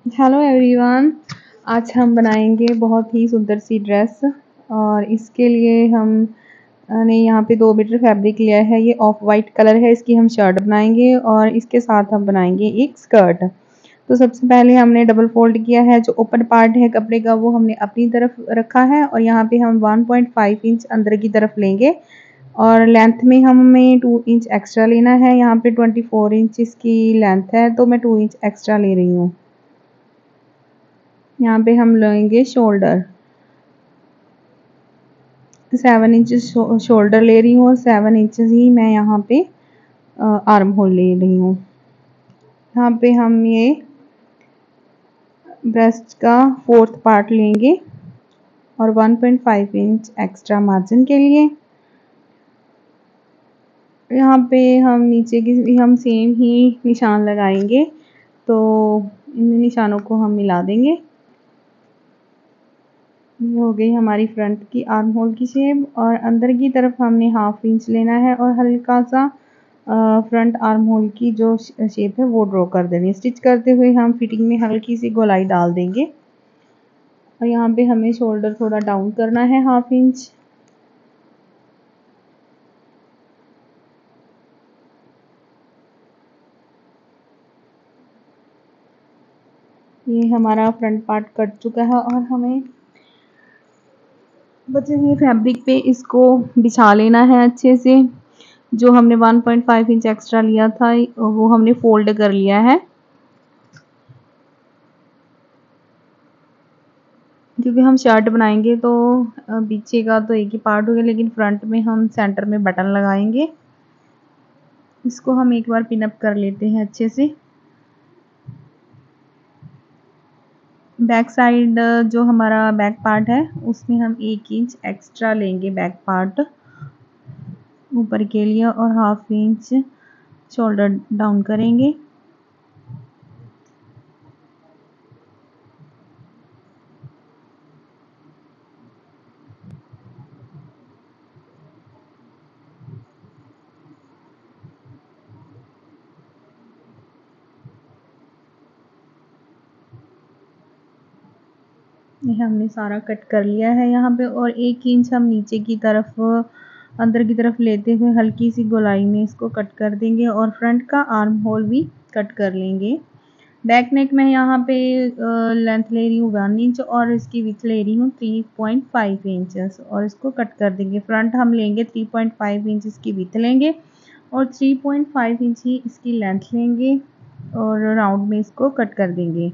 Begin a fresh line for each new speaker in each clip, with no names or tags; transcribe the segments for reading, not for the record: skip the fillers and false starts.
Hello everyone. आज हम बनाएंगे बहुत ही सुंदर सी ड्रेस। और इसके लिए हम ने यहाँ पे 2 मीटर फैब्रिक लिया है। ये ऑफ वाइट कलर है। इसकी हम शर्ट बनाएंगे और इसके साथ हम बनाएंगे एक स्कर्ट। तो सबसे पहले हमने डबल फोल्ड किया है। जो ओपन पार्ट है कपड़े का वो हमने अपनी तरफ रखा है और यहाँ पे हम 1.5 इंच अंदर की तरफ लेंगे। और लेंथ में हमें 2 इंच एक्स्ट्रा लेना है। यहाँ पे 24 इंच इसकी लेंथ है तो मैं 2 इंच एक्स्ट्रा ले रही हूँ। यहाँ पे हम लेंगे शोल्डर, 7 इंच शोल्डर ले रही हूँ और 7 इंच ही मैं यहाँ पे आर्म होल ले रही हूँ। यहाँ पे हम ये ब्रेस्ट का 4th पार्ट लेंगे और 1.5 इंच एक्स्ट्रा मार्जिन के लिए। यहाँ पे हम नीचे की हम सेम ही निशान लगाएंगे, तो इन निशानों को हम मिला देंगे। ये हो गई हमारी फ्रंट की आर्म होल की शेप और अंदर की तरफ हमने 1/2 इंच लेना है और हल्का सा फ्रंट आर्म होल की जो शेप है वो ड्रॉ कर देनी है। स्टिच करते हुए हम फिटिंग में हल्की सी गोलाई डाल देंगे और यहाँ पे हमें शोल्डर थोड़ा डाउन करना है 1/2 इंच। ये हमारा फ्रंट पार्ट कट चुका है और हमें बचे हुए फैब्रिक पे इसको बिछा लेना है अच्छे से। जो हमने 1.5 इंच एक्स्ट्रा लिया था वो हमने फोल्ड कर लिया है, क्योंकि हम शर्ट बनाएंगे तो पीछे का तो एक ही पार्ट हो गया, लेकिन फ्रंट में हम सेंटर में बटन लगाएंगे। इसको हम एक बार पिनअप कर लेते हैं अच्छे से। बैक साइड जो हमारा बैक पार्ट है उसमें हम 1 इंच एक्स्ट्रा लेंगे बैक पार्ट ऊपर के लिए और 1/2 इंच शोल्डर डाउन करेंगे। ये हमने सारा कट कर लिया है यहाँ पे और 1 इंच हम नीचे की तरफ अंदर की तरफ लेते हुए हल्की सी गोलाई में इसको कट कर देंगे और फ्रंट का आर्म होल भी कट कर लेंगे। बैक नेक में यहाँ पे लेंथ ले रही हूँ 1 इंच और इसकी विड्थ ले रही हूँ 3.5 इंचेस और इसको कट कर देंगे। फ्रंट हम लेंगे 3.5 इंच इसकी विड्थ लेंगे और 3.5 इंच ही इसकी लेंथ लेंगे और राउंड में इसको कट कर देंगे।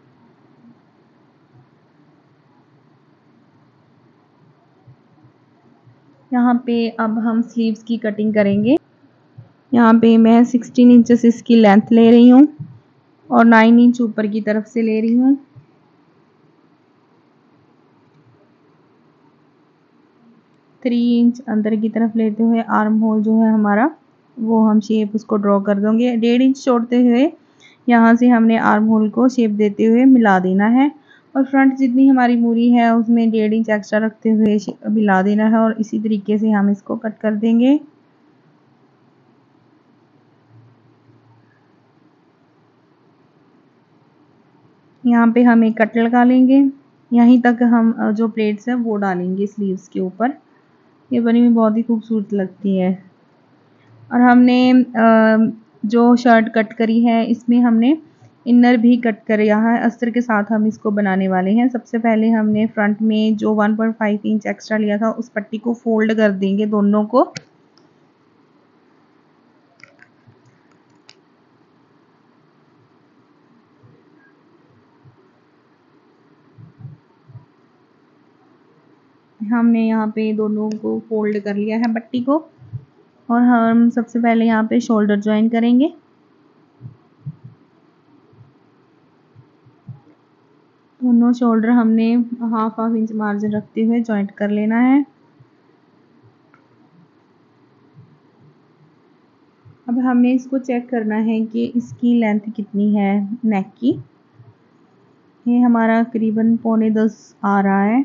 यहाँ पे अब हम स्लीव्स की कटिंग करेंगे। यहाँ पे मैं 16 इंचेस इसकी लेंथ ले रही हूँ और 9 इंच ऊपर की तरफ से ले रही हूँ। 3 इंच अंदर की तरफ लेते हुए आर्म होल जो है हमारा वो हम शेप उसको ड्रॉ कर देंगे। 1.5 इंच छोड़ते हुए यहाँ से हमने आर्म होल को शेप देते हुए मिला देना है और फ्रंट जितनी हमारी मूरी है उसमें 1.5 इंच एक्स्ट्रा रखते हुए मिला देना है और इसी तरीके से हम इसको कट कर देंगे। यहाँ पे हम एक कट लगा लेंगे। यहीं तक हम जो प्लेट्स हैं वो डालेंगे स्लीव्स के ऊपर। ये बनी हुई बहुत ही खूबसूरत लगती है। और हमने जो शर्ट कट करी है इसमें हमने इनर भी कट किया है। अस्तर के साथ हम इसको बनाने वाले हैं। सबसे पहले हमने फ्रंट में जो 1.5 इंच एक्स्ट्रा लिया था उस पट्टी को फोल्ड कर देंगे दोनों को। हमने यहाँ पे दोनों को फोल्ड कर लिया है पट्टी को और हम सबसे पहले यहाँ पे शोल्डर ज्वाइन करेंगे। दोनों शोल्डर हमने 1/2 इंच मार्जिन रखते हुए ज्वाइंट कर लेना है। अब हमें इसको चेक करना है कि इसकी लेंथ कितनी है नेक की। ये हमारा करीबन 9.25 आ रहा है।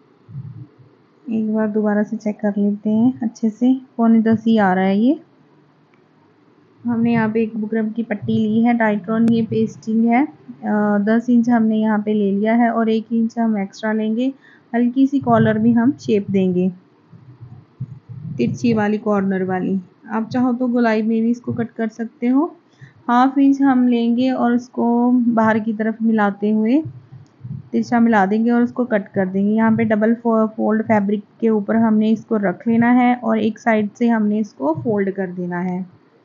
एक बार दोबारा से चेक कर लेते हैं अच्छे से। 9.25 ही आ रहा है ये। हमने यहाँ पे एक बुकरम की पट्टी ली है, टाइट्रॉन ये पेस्टिंग है। 10 इंच हमने यहाँ पे ले लिया है और 1 इंच हम एक्स्ट्रा लेंगे। हल्की सी कॉलर में हम शेप देंगे, तिरछी वाली कॉर्नर वाली। आप चाहो तो गोलाई में भी इसको कट कर सकते हो। 1/2 इंच हम लेंगे और उसको बाहर की तरफ मिलाते हुए तिरछा मिला देंगे और उसको कट कर देंगे। यहाँ पे डबल फोल्ड फैब्रिक के ऊपर हमने इसको रख लेना है और एक साइड से हमने इसको फोल्ड कर देना है।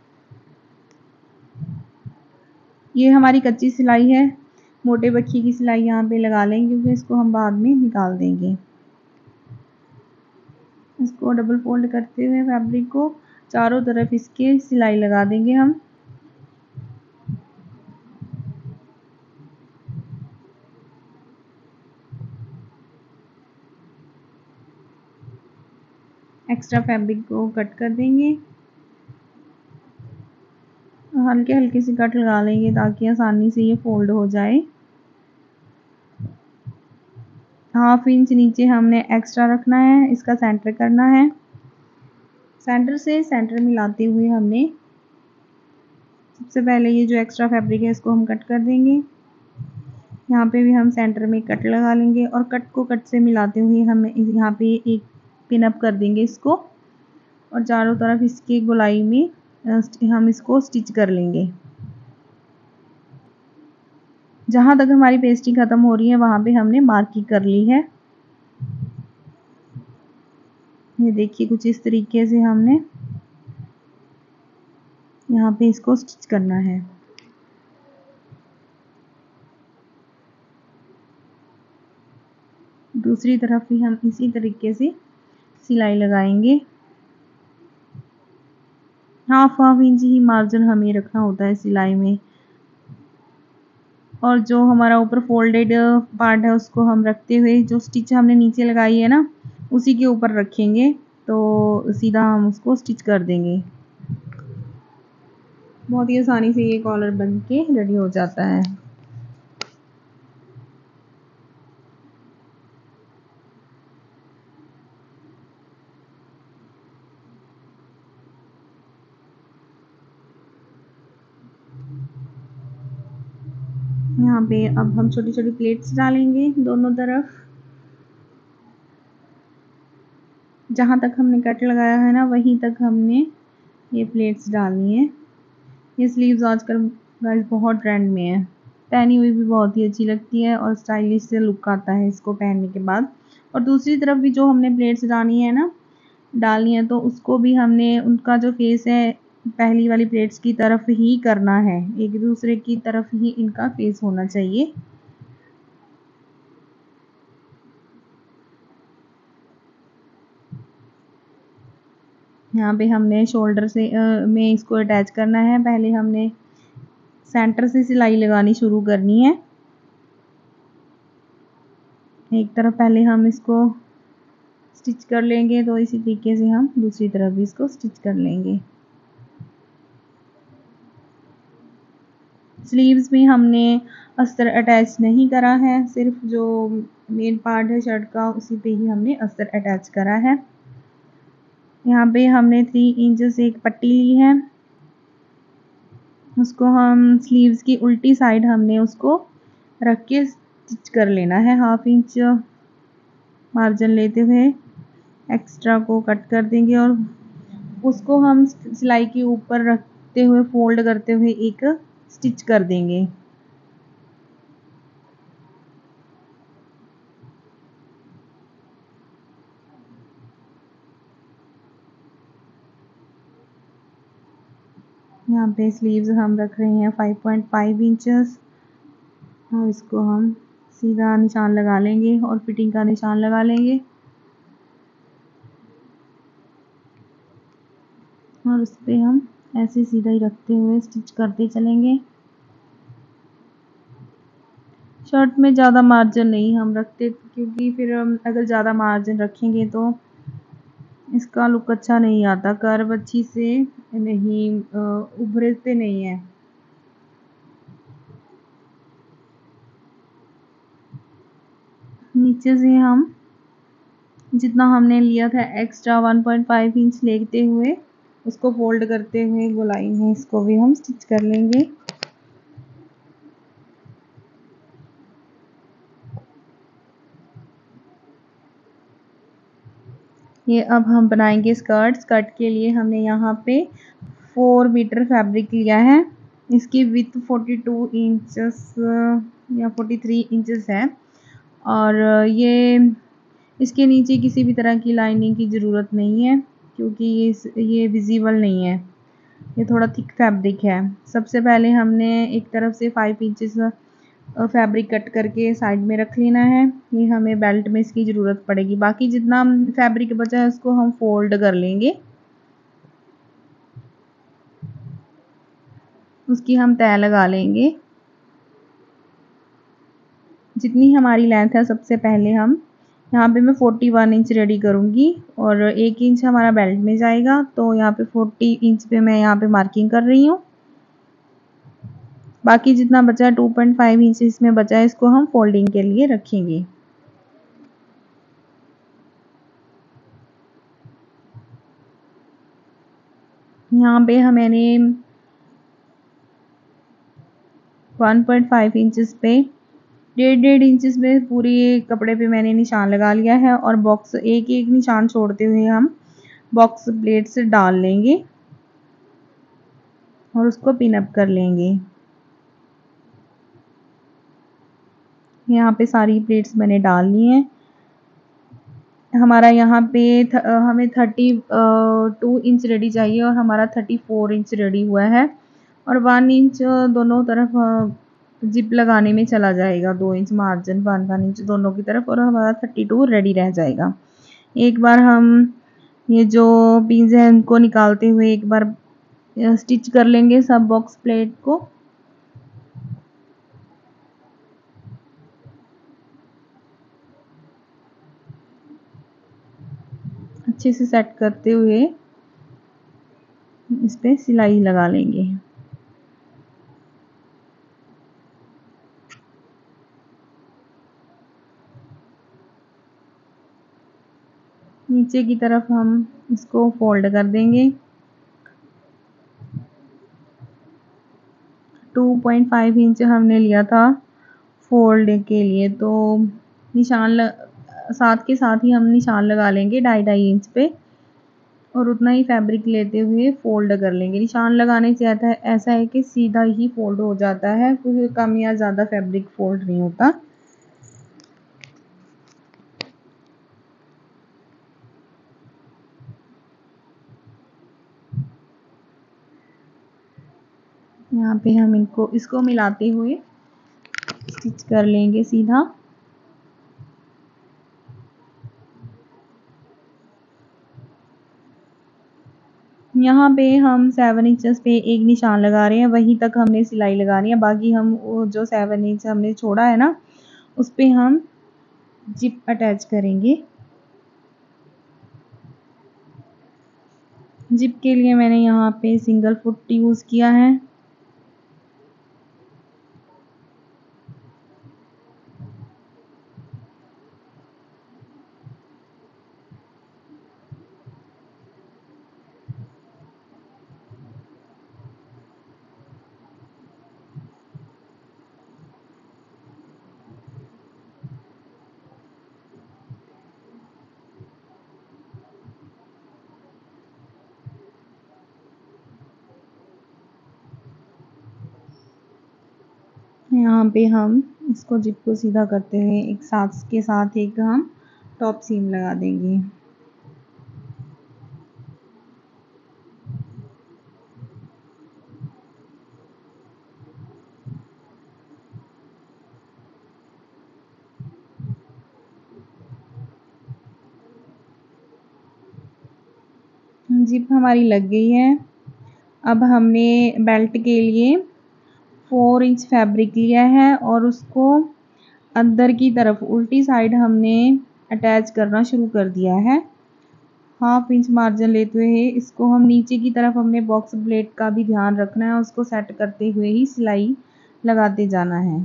ये हमारी कच्ची सिलाई है, मोटे बखी की सिलाई यहाँ पे लगा लेंगे क्योंकि इसको हम बाद में निकाल देंगे। इसको डबल फोल्ड करते हुए फैब्रिक को चारों तरफ इसके सिलाई लगा देंगे हम। एक्स्ट्रा फैब्रिक को कट कर देंगे, हल्के हल्के से कट लगा लेंगे ताकि आसानी से ये फोल्ड हो जाए। 1/2 इंच नीचे हमने एक्स्ट्रा रखना है, इसका सेंटर करना है। सेंटर से सेंटर मिलाते हुए हमने सबसे पहले ये जो एक्स्ट्रा फैब्रिक है इसको हम कट कर देंगे। यहाँ पे भी हम सेंटर में कट लगा लेंगे और कट को कट से मिलाते हुए हम यहाँ पे एक पिन अप कर देंगे इसको और चारों तरफ इसके गोलाई में हम इसको स्टिच कर लेंगे। जहाँ तक हमारी पेस्टिंग खत्म हो रही है वहाँ पे हमने मार्किंग कर ली है। ये देखिए कुछ इस तरीके से हमने यहाँ पे इसको स्टिच करना है। दूसरी तरफ भी हम इसी तरीके से सिलाई लगाएंगे। 1/2 इंच ही मार्जिन हमें रखना होता है सिलाई में और जो हमारा ऊपर फोल्डेड पार्ट है उसको हम रखते हुए जो स्टिच हमने नीचे लगाई है ना उसी के ऊपर रखेंगे तो सीधा हम उसको स्टिच कर देंगे। बहुत ही आसानी से ये कॉलर बन के रेडी हो जाता है। यहाँ पे अब हम छोटी छोटी प्लेट्स डालेंगे दोनों तरफ। जहाँ तक हमने कट लगाया है ना वहीं तक हमने ये प्लेट्स डालनी है। ये स्लीव्स आजकल गाइस बहुत ट्रेंड में है, पहनी हुई भी बहुत ही अच्छी लगती है और स्टाइलिश से लुक आता है इसको पहनने के बाद। और दूसरी तरफ भी जो हमने प्लेट्स डालनी है तो उसको भी हमने उनका जो फेस है पहली वाली प्लेट्स की तरफ ही करना है, एक दूसरे की तरफ ही इनका फेस होना चाहिए। यहाँ पे हमने शोल्डर से में इसको अटैच करना है। पहले हमने सेंटर से सिलाई लगानी शुरू करनी है। एक तरफ पहले हम इसको स्टिच कर लेंगे तो इसी तरीके से हम दूसरी तरफ भी इसको स्टिच कर लेंगे। स्लीव्स में हमने अस्तर अटैच नहीं करा है, सिर्फ जो मेन पार्ट है शर्ट का उसी पे ही हमने अस्तर अटैच करा है। यहाँ पे हमने 3 इंच एक पट्टी ली है, उसको हम स्लीव्स की उल्टी साइड हमने उसको रख के स्टिच कर लेना है। 1/2 इंच मार्जिन लेते हुए एक्स्ट्रा को कट कर देंगे और उसको हम सिलाई के ऊपर रखते हुए फोल्ड करते हुए एक स्टिच कर देंगे। यहाँ पे स्लीव्स हम रख रहे हैं 5.5 इंचेस और इसको हम सीधा निशान लगा लेंगे और फिटिंग का निशान लगा लेंगे और उस पर हम ऐसे सीधा ही रखते हुए स्टिच करते चलेंगे। शर्ट में ज़्यादा मार्जिन नहीं हम रखते क्योंकि फिर हम अगर ज़्यादा मार्जिन रखेंगे तो इसका लुक अच्छा नहीं आता, कर्व अच्छी से नहीं उभरते नहीं है। नीचे से हम जितना हमने लिया था एक्स्ट्रा 1.5 इंच लेते हुए उसको फोल्ड करते हुए गोलाई में इसको भी हम स्टिच कर लेंगे। ये अब हम बनाएंगे स्कर्ट। स्कर्ट के लिए हमने यहाँ पे 4 मीटर फैब्रिक लिया है। इसकी विथ 42 इंचेस या 43 इंचेस है और ये इसके नीचे किसी भी तरह की लाइनिंग की ज़रूरत नहीं है क्योंकि ये विजिबल नहीं है। ये थोड़ा थिक फैब्रिक है। सबसे पहले हमने एक तरफ से 5 इंचेस फैब्रिक कट करके साइड में रख लेना है। ये हमें बेल्ट में इसकी ज़रूरत पड़ेगी। बाकी जितना फैब्रिक बचा है उसको हम फोल्ड कर लेंगे। उसकी हम तय लगा लेंगे। जितनी हमारी लेंथ है सबसे पहले हम यहाँ पे मैं 41 इंच रेडी करूँगी और 1 इंच हमारा बेल्ट में जाएगा, तो यहाँ पे 40 इंच पे मैं यहाँ पे मार्किंग कर रही हूँ। बाकी जितना बचा 2.5 इंच इसमें बचा है, इसको हम फोल्डिंग के लिए रखेंगे। यहाँ पे मैंने 1.5 इंचेस पे 1.5 इंचेस में पूरी कपड़े पे मैंने निशान लगा लिया है और बॉक्स एक एक निशान छोड़ते हुए हम बॉक्स प्लेट से डाल लेंगे और उसको पिन अप कर लेंगे। यहाँ पे सारी प्लेट्स मैंने डाल ली हैं। हमारा यहाँ पे हमें 32 इंच रेडी चाहिए और हमारा 34 इंच रेडी हुआ है और 1 इंच दोनों तरफ जिप लगाने में चला जाएगा। 2 इंच मार्जिन 1 इंच दोनों की तरफ और हमारा 32 रेडी रह जाएगा। एक बार हम ये जो पीस है इनको निकालते हुए एक बार स्टिच कर लेंगे सब बॉक्स प्लेट को। अच्छे से सेट करते हुए इस पे सिलाई लगा लेंगे। नीचे की तरफ हम इसको फोल्ड कर देंगे। 2.5 इंच हमने लिया था फोल्ड के लिए, तो साथ के साथ ही हम निशान लगा लेंगे 2.5 इंच पे और उतना ही फैब्रिक लेते हुए फोल्ड कर लेंगे। निशान लगाने से ऐसा है कि सीधा ही फोल्ड हो जाता है, कोई कम या ज़्यादा फैब्रिक फोल्ड नहीं होता। यहाँ पे हम इसको मिलाते हुए स्टिच कर लेंगे सीधा। यहाँ पे हम 7 इंचेस पे एक निशान लगा रहे हैं, वहीं तक हमने सिलाई लगानी है। बाकी हम वो जो 7 इंच हमने छोड़ा है ना, उस पे हम जिप अटैच करेंगे। जिप के लिए मैंने यहाँ पे सिंगल फुट यूज़ किया है। यहाँ पे हम इसको जिप को सीधा करते हुए एक साथ के साथ एक हम टॉप सीम लगा देंगे। जिप हमारी लग गई है। अब हमने बेल्ट के लिए 4 इंच फैब्रिक लिया है और उसको अंदर की तरफ उल्टी साइड हमने अटैच करना शुरू कर दिया है। 1/2 इंच मार्जिन लेते हुए इसको हम नीचे की तरफ हमने बॉक्स प्लेट का भी ध्यान रखना है, उसको सेट करते हुए ही सिलाई लगाते जाना है।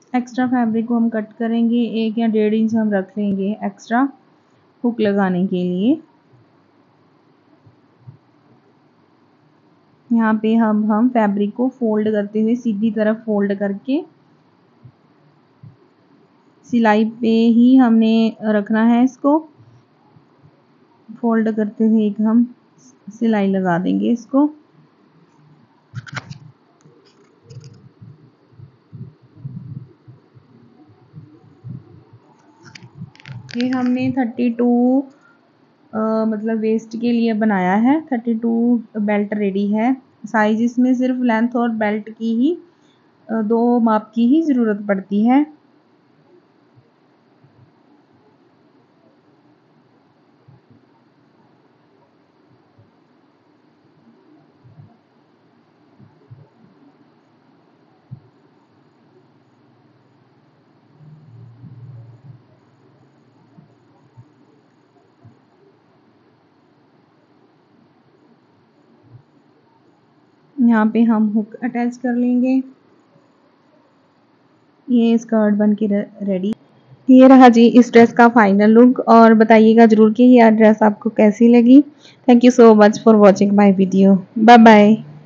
एक्स्ट्रा फैब्रिक को हम कट करेंगे, 1 या 1.5 इंच हम रख लेंगे एक्स्ट्रा हुक लगाने के लिए। यहाँ पे हम फैब्रिक को फोल्ड करते हुए सीधी तरफ फोल्ड करके सिलाई पे ही हमने रखना है इसको। फोल्ड करते हुए एक हम सिलाई लगा देंगे इसको। ये हमने 32 मतलब वेस्ट के लिए बनाया है। 32 बेल्ट रेडी है। साइज इसमें सिर्फ लेंथ और बेल्ट की ही 2 माप की ही ज़रूरत पड़ती है। यहाँ पे हम हुक अटैच कर लेंगे। ये स्कर्ट बन के रेडी। ये रहा जी इस ड्रेस का फाइनल लुक। और बताइएगा ज़रूर कि यह ड्रेस आपको कैसी लगी। Thank you so much for watching my video. Bye bye.